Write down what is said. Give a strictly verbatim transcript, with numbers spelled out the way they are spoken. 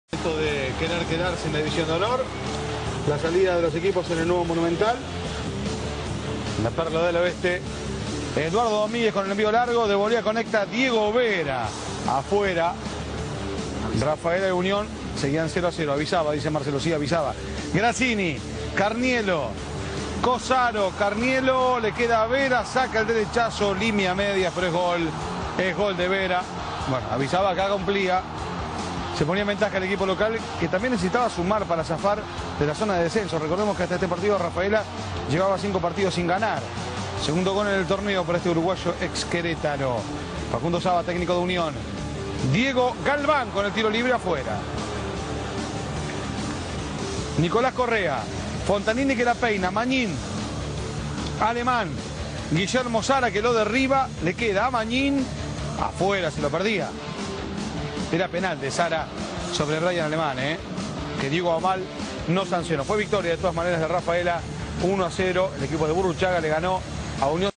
Esto de querer quedarse en la división de honor, la salida de los equipos en el nuevo Monumental, la Perla del Oeste. Eduardo Domínguez con el envío largo, de volea conecta Diego Vera, afuera. Rafaela de Unión, seguían cero a cero, avisaba, dice Marcelo, sí, avisaba. Grazzini, Carnielo, Cosaro, Carnielo, le queda a Vera, saca el derechazo, línea media, pero es gol, es gol de Vera. Bueno, avisaba que acá cumplía. Se ponía en ventaja el equipo local, que también necesitaba sumar para zafar de la zona de descenso. Recordemos que hasta este partido Rafaela llevaba cinco partidos sin ganar. Segundo gol en el torneo para este uruguayo ex Querétaro. Facundo Saba, técnico de Unión. Diego Galván con el tiro libre afuera. Nicolás Correa. Fontanini que la peina. Mañín. Alemán. Guillermo Sara que lo derriba. Le queda a Mañín. Afuera, se lo perdía. Era penal de Sara sobre Ryan Alemán, ¿eh? que Diego Amal no sancionó. Fue victoria de todas maneras de Rafaela, uno a cero. El equipo de Burruchaga le ganó a Unión.